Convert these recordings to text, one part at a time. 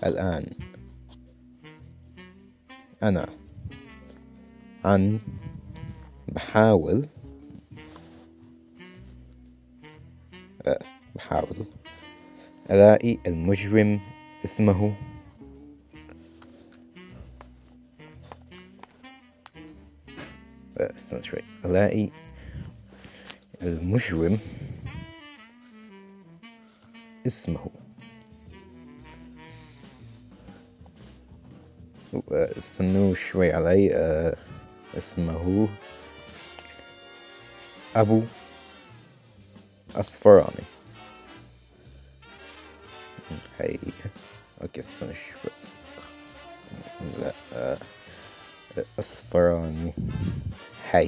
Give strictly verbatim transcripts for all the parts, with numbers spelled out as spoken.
الآن أنا عن بحاول أه بحاول ألاقي المجرم اسمه أه استنى شوي ألاقي المجرم اسمه استنوا شوي علي. أه اسمه أبو أصفراني. هي اوكي استنى شوي. لا أه أصفراني. هي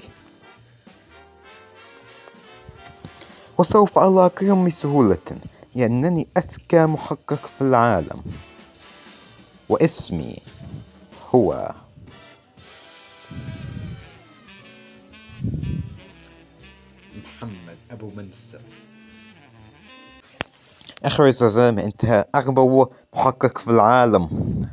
وسوف ألاقيهم بسهولة لأنني أذكى محقق في العالم، واسمي هو محمد أبو منسف. أخرس يا زلمة، أنت أغبى محقق في العالم.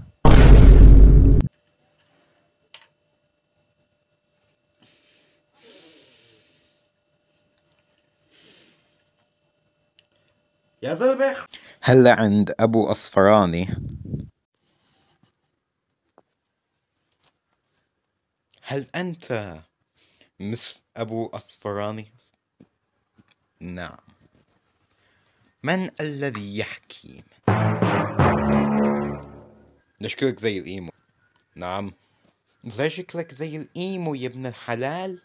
يا زلمة هلا عند أبو أصفراني. هل أنت مس أبو أصفراني؟ نعم. من الذي يحكي؟ ده شكلك زي الإيمو. نعم. لا شكلك زي الإيمو يا ابن الحلال.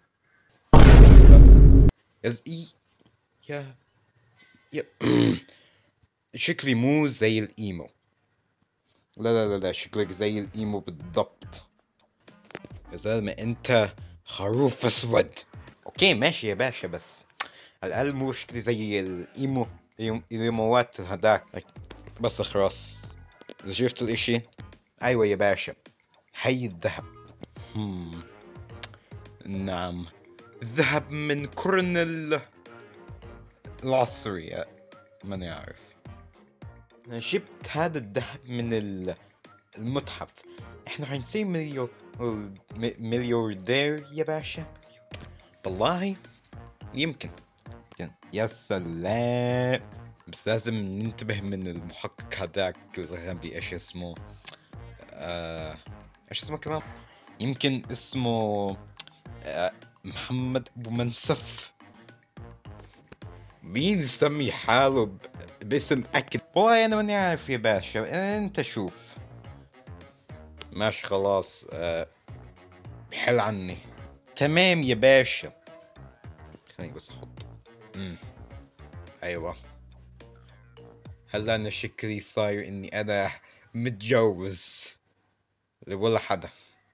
يز إي يا يا شكلي مو زي الإيمو. لا لا لا لا شكلك زي الإيمو بالضبط يا زلمة. أنت خروف أسود. أوكي ماشي يا باشا، بس على الأقل مو شكلي زي الإيمو الإيموات هداك. بس خلاص إذا شفت الإشي. أيوة يا باشا، هي الذهب. هم. نعم، الذهب من قرن العصري. ماني عارف. أنا جبت هذا الذهب من المتحف. احنا حنصير مليو مليوردير يا باشا. والله يمكن. يا سلام، بس لازم ننتبه من المحقق هذاك الغبي. ايش اسمه؟ آه... ايش اسمه كمان؟ يمكن اسمه آه... محمد ابو منسف. مين يسمي حاله ب... باسم اكل؟ والله انا ماني عارف يا باشا، انت شوف. ماشي خلاص. آه... حل عني. تمام يا باشا. خليني بس احط. امم ايوه. هلا انا شكلي صاير اني انا متجوز ولا حدا.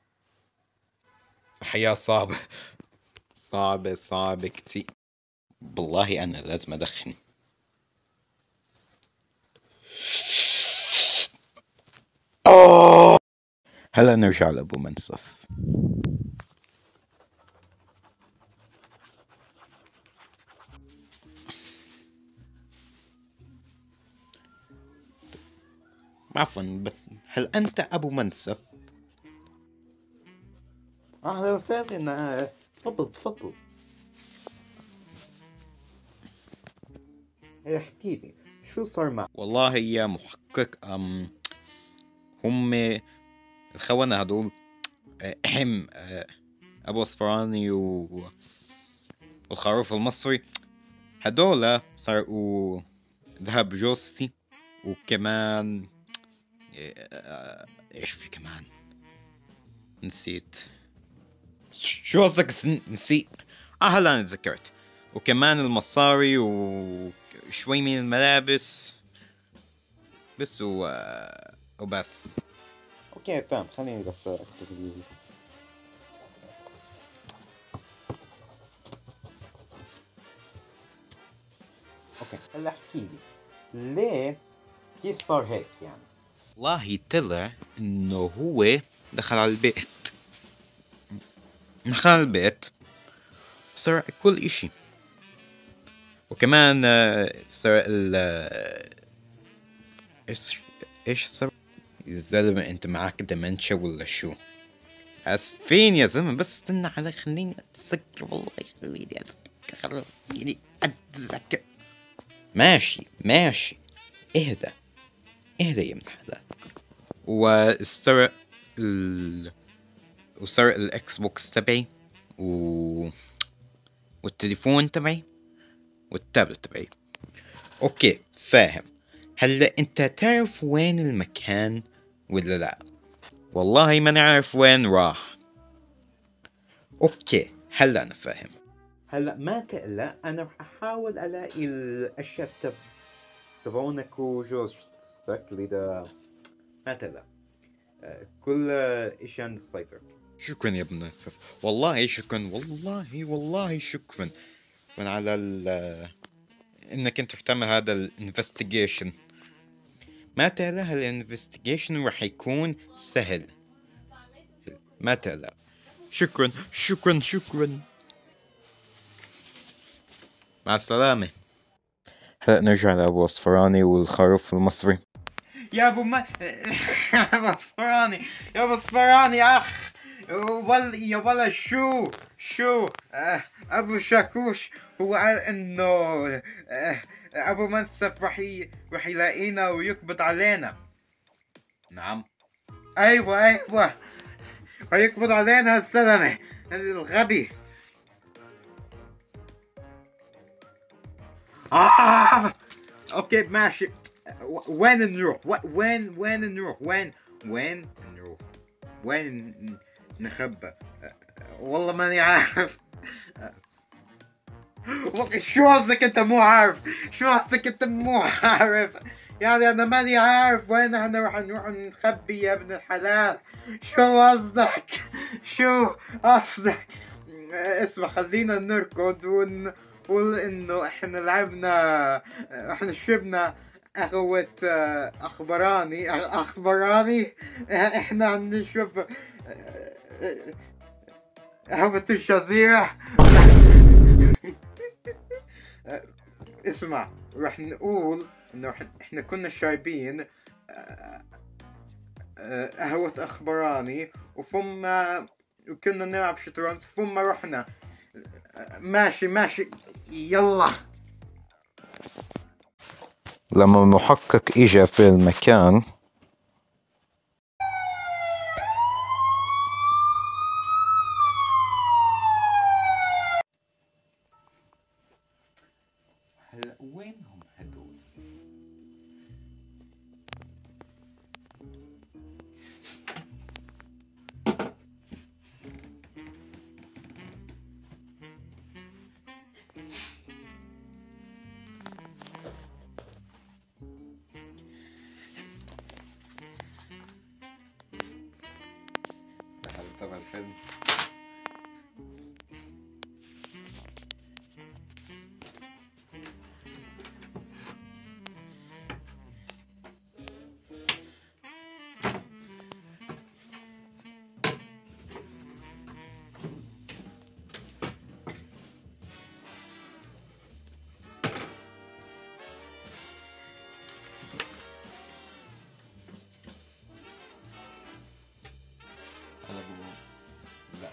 الحياة صعبة صعبة صعبة كتير. بالله انا لازم ادخن. أوه. هلا نرجع لابو منصف. عفوا، بس هل انت ابو منصف؟ اهلا وسهلا. تفضل تفضل. احكي لي شو صار معك؟ والله يا محقق، أم هم الخونة هدول اهم ابو اصفراني و... والخروف المصري هدول سرقوا ذهب جوزتي، وكمان ايش في كمان نسيت. شو قصدك نسيت؟ اه هلا انا تذكرت. وكمان المصاري وشوي من الملابس بس و... وبس. اوكي فاهم. خليني بس اكتب. اوكي هلا احكي لي ليه، كيف صار هيك يعني؟ والله طلع انه هو دخل على البيت دخل على البيت سرق كل اشي، وكمان سرق ال ايش ايش سرق يا زلمة انت معاك دمنشا ولا شو؟ اسفين يا زلمة، بس استنى علي خليني اتذكر، والله خليني اتذكر خليني اتذكر. ماشي ماشي، اهدى اهدى يا ابن الحلال. واسترق ال... وسرق الاكس بوكس تبعي و... والتليفون تبعي والتابلت تبعي. اوكي فاهم. هلا انت تعرف وين المكان ولا لا؟ والله ما نعرف وين راح. اوكي هلا انا فاهم. هلا ما تقلق، انا رح احاول الاقي الاشياء تب... تبعونك وجوزتك لذا ما تقلق. آه، كل اشي عند السيطرة. شكرا يا ابن ناصر، والله شكرا، والله والله شكرا من على ال انك انت رح تعمل هذا الانفستيجيشن. ما تقلق، هالانفستيجيشن رح يكون سهل، ما تقلق. شكرا شكرا شكرا، مع السلامة. هلا نرجع لأبو أصفراني والخروف المصري. يا أبو ما يا أبو أصفراني، يا أبو أصفراني أخ، ولا يا ولا شو شو آه أبو شاكوش هو قال إنه آه أبو منسف رح ي... رح يلاقينا ويقبض علينا. نعم أيوة أيوة، رح يقبض علينا الزلمة الغبي. آه اوكي ماشي، وين نروح؟ وين وين نروح؟ وين وين نروح؟ وين نخبى؟ والله ماني عارف. والله شو قصدك انت مو عارف؟ شو قصدك انت مو عارف؟ يعني انا ماني عارف وين احنا رح نروح نخبي يا ابن الحلال. شو قصدك؟ شو قصدك؟ اسمع خلينا نركض ون قول انه احنا لعبنا، احنا شربنا قهوة اخبراني اخبراني احنا عم نشرب قهوة الجزيرة. اسمع رح نقول انه احنا كنا شايبين قهوة اخبراني وثم وكنا نلعب شطرنج ثم رحنا. ماشي ماشي يلا. لما المحقق اجى في المكان هلا وينهم هدول؟ تبع الفيلم. لا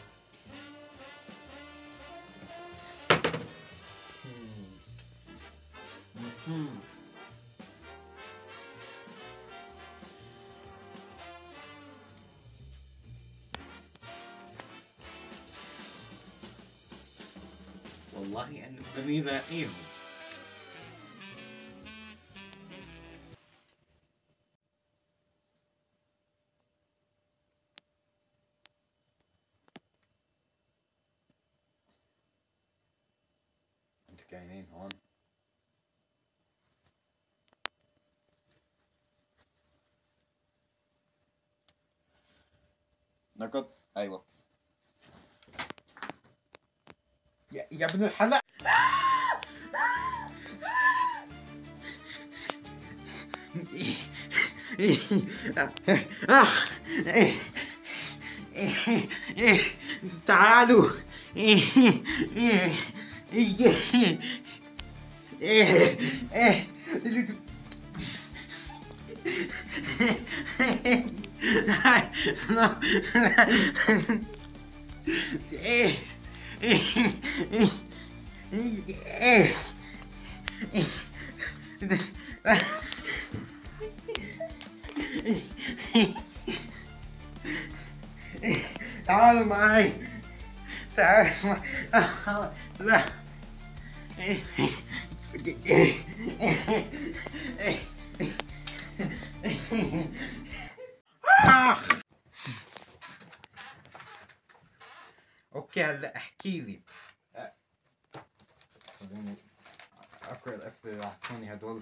والله أنا بني لاقيهم. انتوا كاينين هون؟ نركض؟ ايوه يا, يا ابن الحلال. تعالوا تعالوا معي، تعالوا معي. لا. اوكي هلا احكي لي. خليني اقرا الاسئله اللي اعطوني هدول.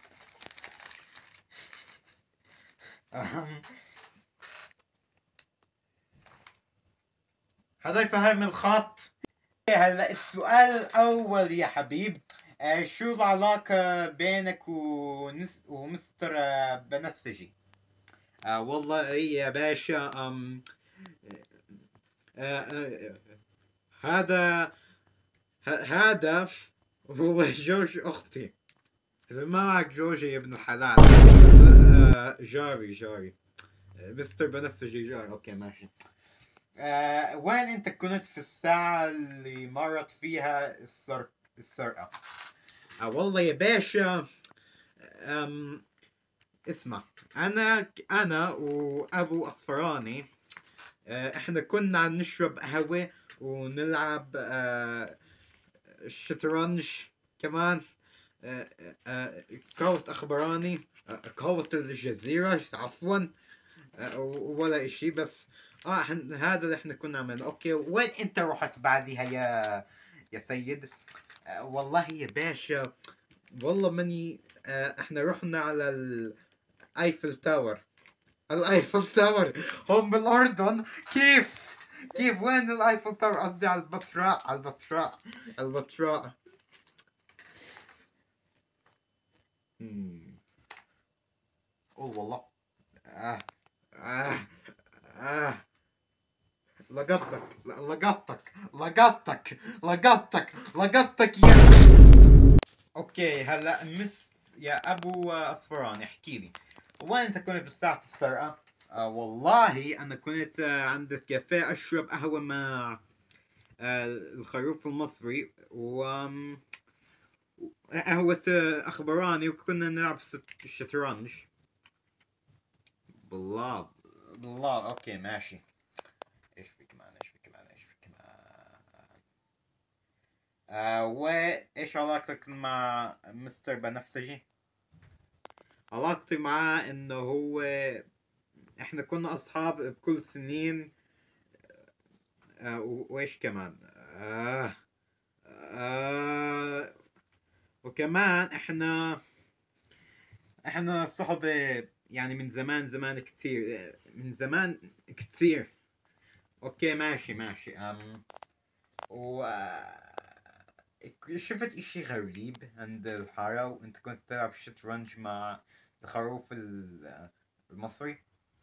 هذا فهم الخط. هلا السؤال الأول يا حبيب، آه شو العلاقة بينك ونس... ومستر آه بنفسجي؟ آه والله يا باشا، أم... آه آه هذا هذا هو جوج أختي. إذا ما معك جوجي يا ابن الحلال. آه جاري جاري مستر بنفسجي جاري. أوكي ماشي. آه وين انت كنت في الساعة اللي مرت فيها السرق السرقة؟ آه والله يا باشا، أم اسمع، انا انا وابو اصفراني، آه احنا كنا عم نشرب قهوة ونلعب آه الشطرنج كمان، آه آه قهوة اخبراني، آه قهوة الجزيرة عفوا، آه ولا اشي. بس اه هذا اللي احنا كنا عملنا. اوكي وين انت رحت بعدها يا يا سيد؟ آه والله يا باشا، والله ماني، آه احنا رحنا على الايفل تاور. الايفل تاور هم بالاردن. كيف كيف وين الايفل تاور؟ قصدي على البتراء، على البتراء، البتراء. امم قول والله. آه. آه. آه. لقطتك لقطتك لقطتك لقطتك لقطتك يا. اوكي هلا مس يا ابو اصفراني احكي لي، وين انت كنت بالساعة السرقة؟ آه والله انا كنت آه عند الكافيه اشرب قهوة مع آه الخروف المصري و آم، قهوة آه اخبراني، وكنا نلعب الشطرنج. بالله بالله. اوكي ماشي. ايش في كمان ايش في كمان ايش في كمان آه وايش علاقتك مع مستر بنفسجي؟ علاقتي معاه انه هو احنا كنا اصحاب بكل سنين. آه وايش كمان آه آه وكمان احنا احنا صحبة يعني من زمان زمان كتير، من زمان كتير. اوكي ماشي ماشي. ام و شفت اشي غريب عند الحارة وانت كنت تلعب شطرنج مع الخروف المصري؟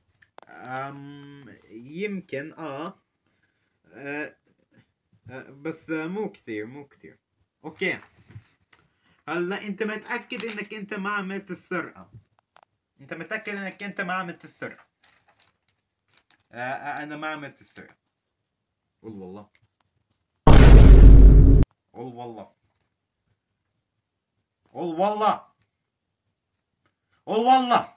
ام يمكن اه, آه آه، بس آه، مو كثير مو كثير. اوكي هلا انت متأكد انك انت ما عملت السرقة؟ انت متأكد انك انت ما عملت السرقة؟ آه آه انا ما عملت السرقة. قول والله. قول والله. قول والله. قول والله.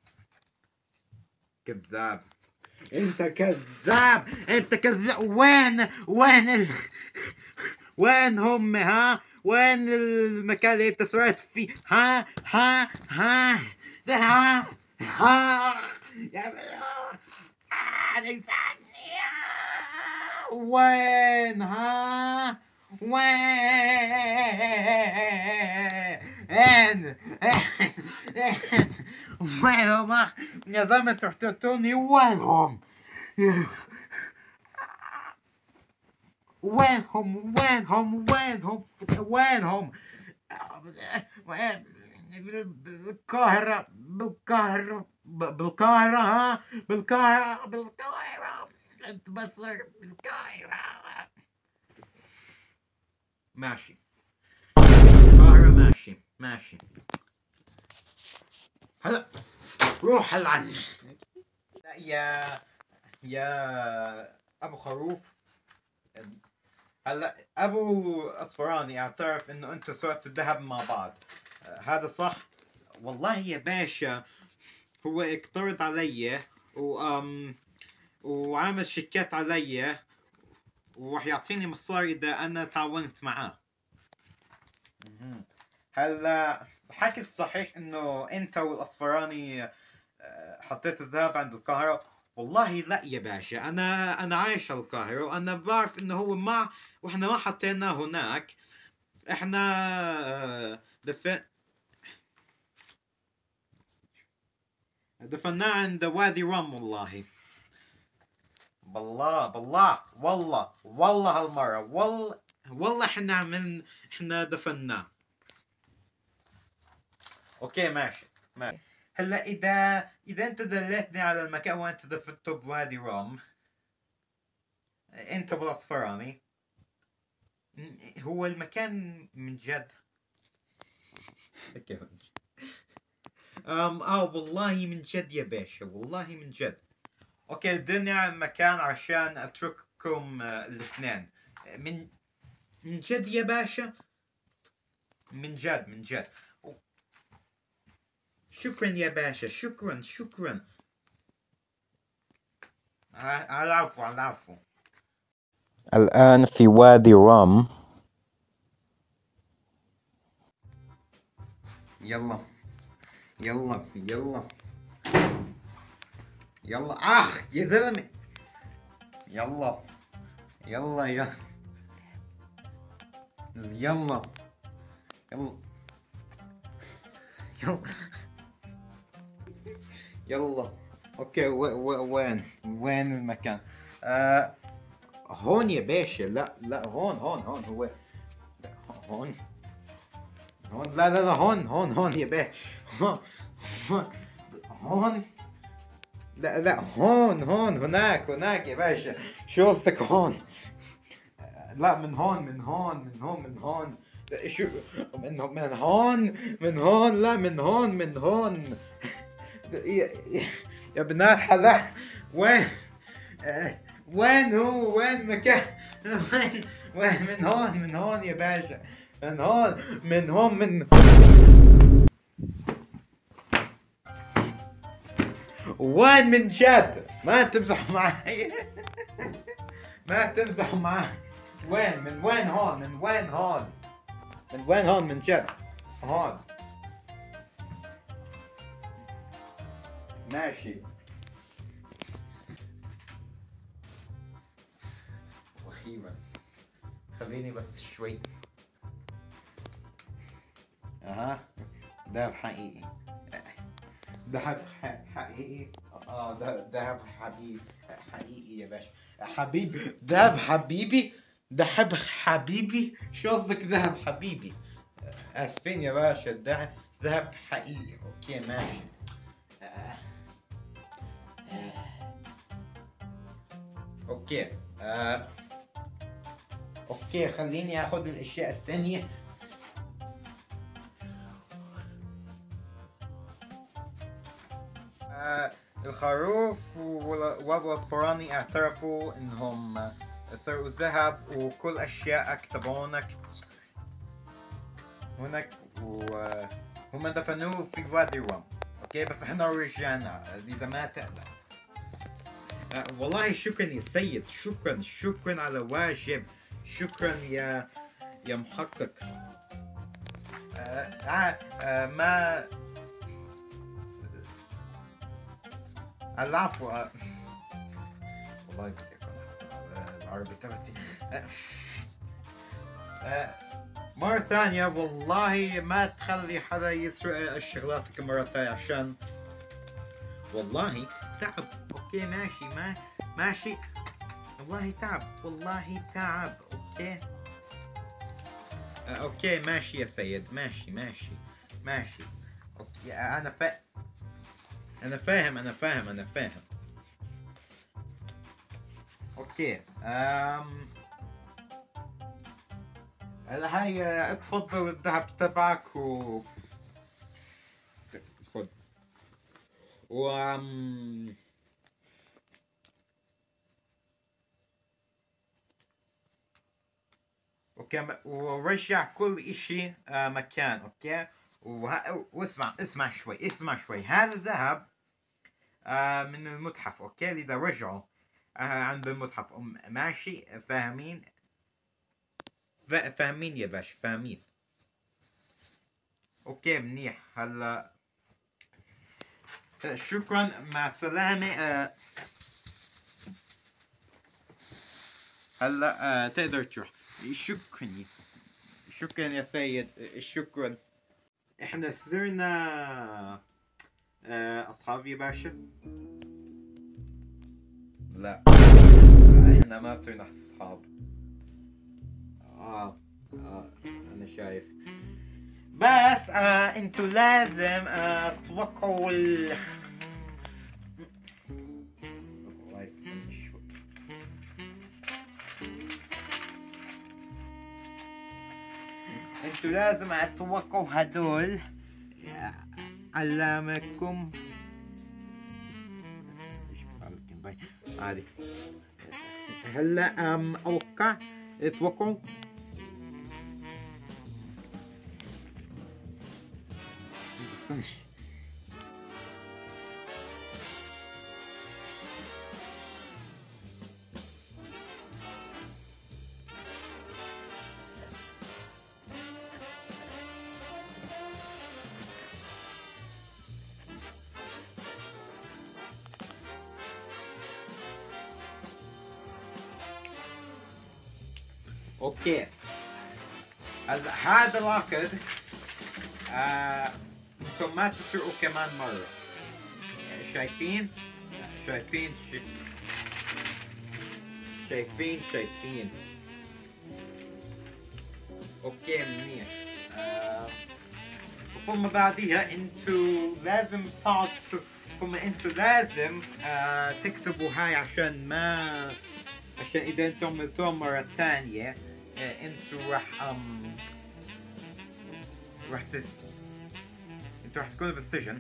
كذاب. انت كذاب. انت كذاب. وين وين ال... وين هم؟ ها وين المكان اللي انت سرقت فيه؟ ها ها ها ها ها يا لساني. وين؟ ها وين؟ وينهم يا زلمة؟ تحتوني وينهم؟ وينهم وينهم وينهم وينهم؟ بالقاهرة بالقاهرة بالقاهرة ها بالقاهرة بالقاهرة انت بس بالقاهرة. ماشي القاهرة. ماشي ماشي. هلا روح العن. لا يا يا ابو خروف، هلا ابو اصفراني اعترف انه انتم سرقتوا الذهب مع بعض، آه، هذا صح؟ والله يا باشا هو اقترض علي و ام وعمل شيكات علي وراح يعطيني مصاري اذا انا تعاونت معاه. مهم. هلا الحكي الصحيح انه انت والاصفراني آه، حطيتوا الذهب عند القاهرة؟ والله لا يا باشا، انا انا عايش على القاهرة وانا بعرف انه هو ما واحنا ما حطيناه هناك. احنا آه، دف... دفناه عند وادي رم. والله بالله بالله والله والله هالمرة والله والله احنا من احنا دفناه. اوكي ماشي ماشي. هلا اذا اذا انت دليتني على المكان وين انت دفنته بوادي رم، انت بالاصفراني، هو المكان من جد أم اه والله من جد يا باشا، والله من جد. اوكي اديني على المكان عشان اترككم آه، الاثنين. من من جد يا باشا، من جد من جد. شكرا يا باشا، شكرا شكرا. ع- على العفو على العفو. الآن في وادي رام. يلا يلا يلا يلا اخ يا زلمه. يلا يلا يلا يلا يلا يلا يلا. اوكي و و وين وين المكان؟ آه هون يا باشا. لا لا هون هون هون هو. لا هون هون. لا لا لا هون هون هون يا باشا. هون هون هون. لا لا هون هون هناك هناك يا باشا. شو قصدك هون؟ لا من هون من هون من هون من هون. شو من من هون من هون. لا من هون من هون. يا, يا ابن الحلال وين آه، وين هو وين مكان وين وين من هون من هون يا باشا. من هون من هون من وين من جد. ما تمزح معي. ما تمزح معي. وين من وين هون من وين هون من وين هون من جد. هون ماشي. واخيرا خليني بس شوي. اها دهب حقيقي. دهب حقيقي. اه ده- دهب حبيبي حقيقي يا باشا. حبيبي دهب حبيبي. دهب حبيبي. شو قصدك دهب حبيبي؟ اسفين يا باشا. دهب دهب حقيقي. اوكي ماشي. آه. اوكي آه. اوكي خليني اخذ الاشياء الثانية. آه الخروف و- وابو اصفراني اعترفوا انهم سرقوا الذهب وكل اشياء كتبونك هناك وهم دفنوه في وادي رم. اوكي بس احنا رجعنا اذا ما تقلق. آه والله شكرا يا سيد، شكرا شكرا على واجب. شكرا يا يا محقق. آه آه آه ما العفو. آه والله بدي اكون احسن على العربي تبعتي. آه آه مرة ثانية والله ما تخلي حدا يسرق الشغلات مرة ثانية عشان والله تعب. اوكي ماشي ما ماشي. والله تعب والله تعب. اوكي آه اوكي ماشي يا سيد. ماشي ماشي ماشي. اوكي انا فا انا فاهم انا فاهم انا فاهم. اوكي امم هلا هاي اتفضل الذهب تبعك و خد. و أم، وكم ورجع كل اشي آه مكان. اوكي. وه... واسمع اسمع شوي اسمع شوي هذا الذهب آه من المتحف. اوكي. اذا رجعوا آه عند المتحف أم ماشي. فاهمين؟ فا- فاهمين يا باشا فاهمين. اوكي منيح. هلا آه، شكرا مع السلامة. آه هلا آه تقدر تروح. شكرا شكرا يا سيد. آه، شكرا. احنا صرنا آه اصحاب يا باشا. لا لا، احنا ما صرنا اصحاب. اه اه انا شايف. بس آه انتوا لازم آه توقعوا ال الله يستنى شوي. انتوا لازم تتوقعوا هدول علامكم. ايش بتعلقين باي عادي. هلا ام اوقع. اتوقعوا. استنى. اوكي. هلا هذا العقد آه ممكن ما تسرقوا كمان مرة. شايفين شايفين ش... شايفين شايفين. اوكي منيح. آه ثم بعديها انتوا لازم تعطوا. ثم انتوا لازم آه تكتبوا هاي عشان ما عشان اذا انتم عملتوها مرة ثانية آه انتوا راح ام راح تس انتوا راح تكونوا بالسجن.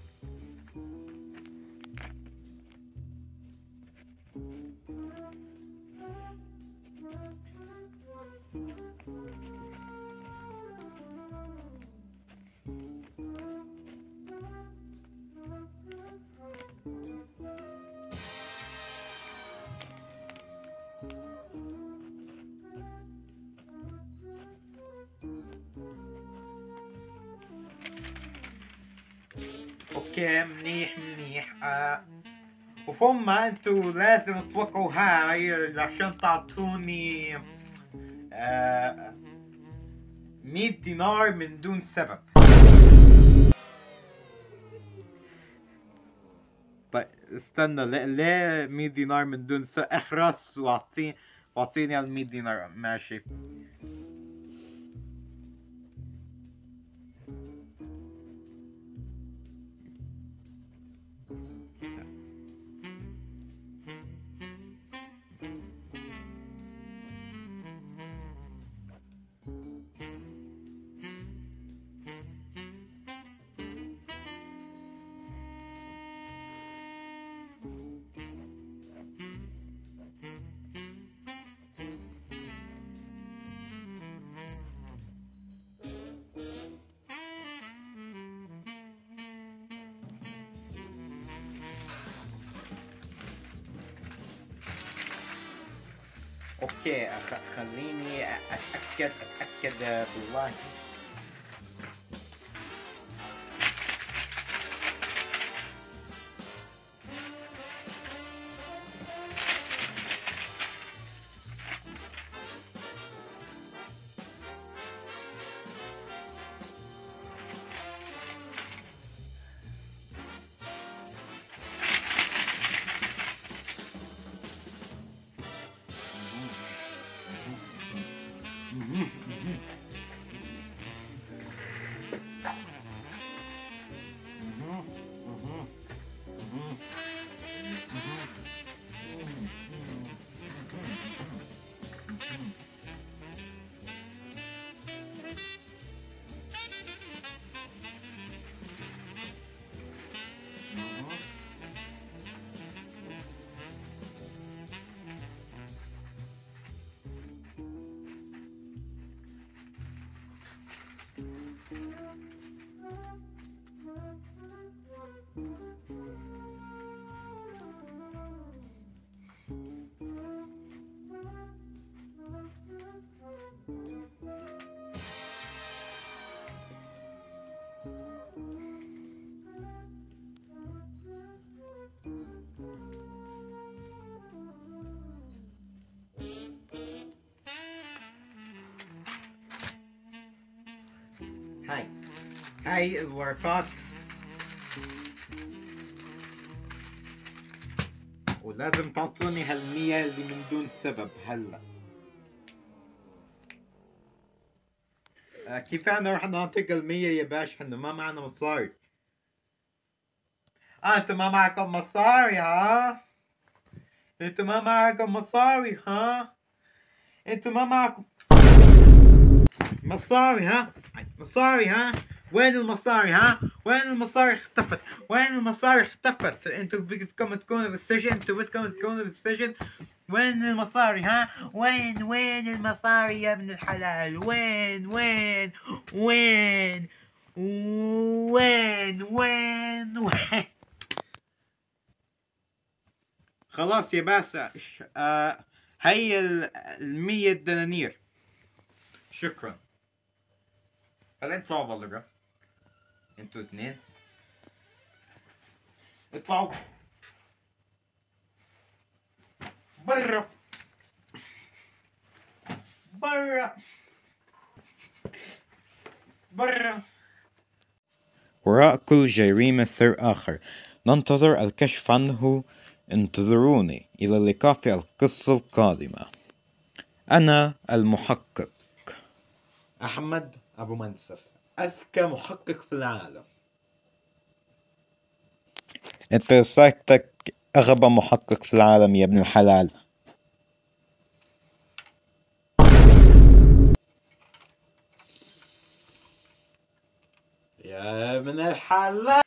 اوكي منيح منيح. آه وثم انتوا لازم توقعوا هاي عشان تعطوني آه مية دينار من دون سبب. طيب استنى. ليه ليه مية دينار من دون سبب؟ اخرس واعطيني واعطيني ال مية دينار. ماشي. اوكي أخ- خليني اتاكد اتاكد بالله. هاي الورقات، ولازم تعطوني هالمية اللي من دون سبب هلا. آه كيف احنا رح نعطيك المية يا باشا؟ احنا ما معنا مصاري. اه انتوا ما معكم مصاري ها؟ انتوا ما معكم مصاري ها؟ انتوا ما معكم مصاري ها؟ مصاري ها؟ وين المصاري ها؟ وين المصاري اختفت؟ وين المصاري اختفت؟ انتوا بدكم تكونوا بالسجن؟ انتوا بدكم تكونوا بالسجن؟ وين المصاري ها؟ وين وين المصاري يا ابن الحلال؟ وين وين وين وين وين وين؟ خلاص يا باشا، آه هي المية دنانير. شكرا. هل انت صعب ولا انتوا اثنين اطلعوا برا برا برا. وراء كل جريمة سر آخر ننتظر الكشف عنه. انتظروني إلى اللقاء في القصة القادمة. أنا المحقق أحمد أبو منسف، أذكى محقق في العالم. أنت ساكتك أغبى محقق في العالم يا ابن الحلال. يا ابن الحلال.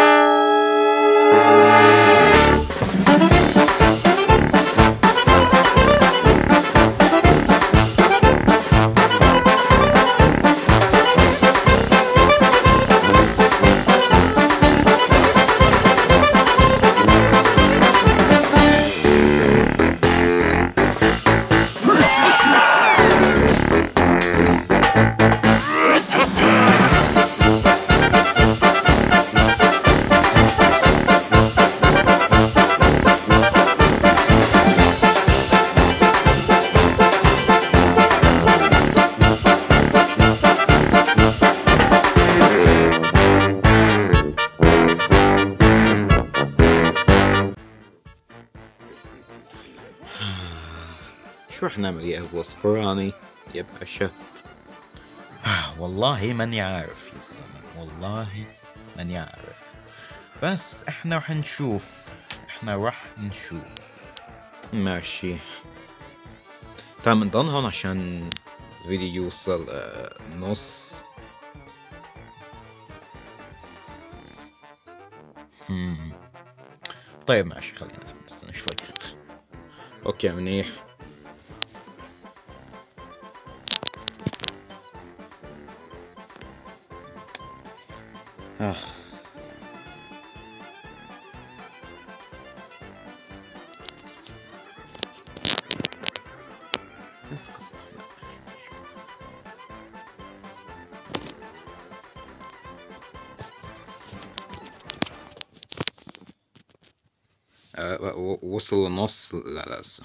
شو رح نعمل يا أبو صفراني يا باشا؟ والله ماني عارف يا زلمة، والله ماني عارف، بس احنا رح نشوف، احنا رح نشوف. ماشي، تعال نضل هون عشان الفيديو يوصل آه نص. هم. طيب ماشي، خلينا نستنى شوي. اوكي منيح. اخ أه وصل لنص. لا لا لسه.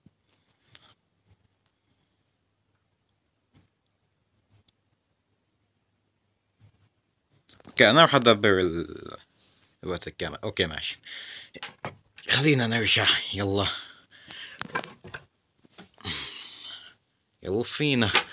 اوكي انا راح ادبر ال... الوقت الكامل. اوكي ماشي، خلينا نرجع. يلا يلا فينا.